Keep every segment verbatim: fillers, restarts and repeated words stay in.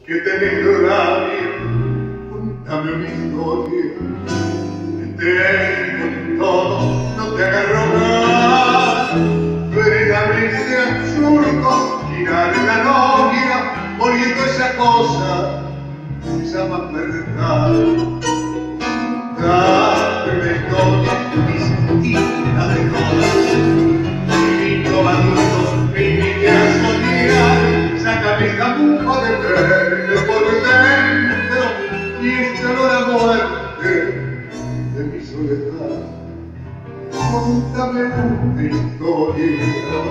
que tenés rabia, contame una historia. Tengo todo, no te hagas rogar. Verdaderamente absurdo girar en la novia, poniendo esa cosa que se llama verdad. Dame una historia distinta de todas. Divino adulto, me invite a soñar. Sácame esta mufa de verde por dentro y este olor a muerte de mi soledad. Contame una historia.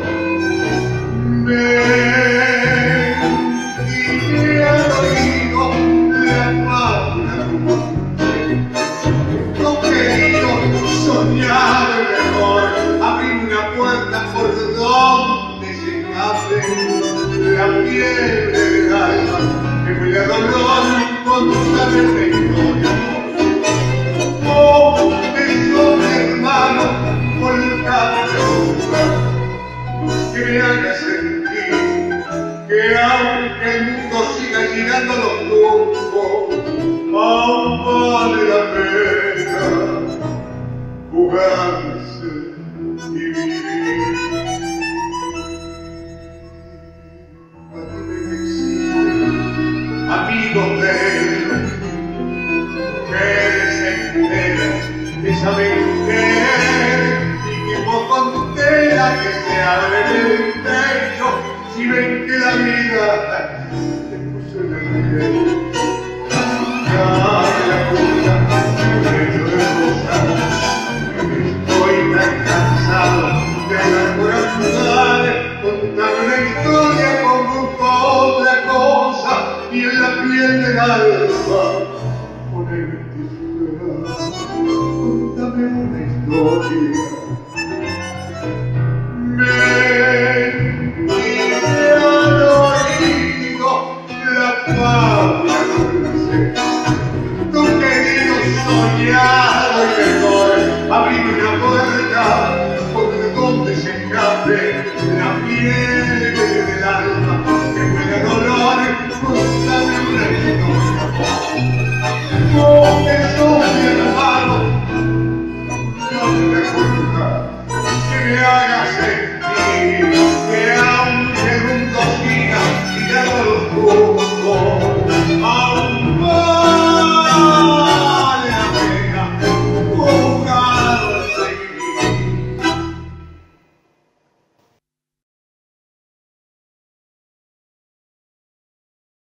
Ven y me al oído la palabra tu voz. No querido soñar mejor, abrir una puerta por donde se escape la fiebre del alma que huele a dolor. Contame una historia. Oh, beso mi hermano, volcame la boca, que me haga sentir que aunque el mundo siga llegando a los tumbos, aún vale la pena jugarse y vivir. Amigos de él, que saben querer y que poco tela que se abre el pecho si ven que la vida te puso en el piel. Dame la puta, un lecho de rosas, estoy tan cansado de las corazones. Contame una historia como otra cosa y en la piel del alma ponerme tu esperanza. Contame una historia.